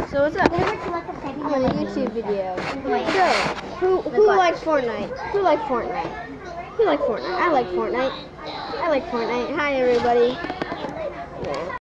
So what's up? I'm on a YouTube video. So, who likes Fortnite? Who likes Fortnite? Who likes Fortnite? I like Fortnite. I like Fortnite. Hi everybody. Yeah.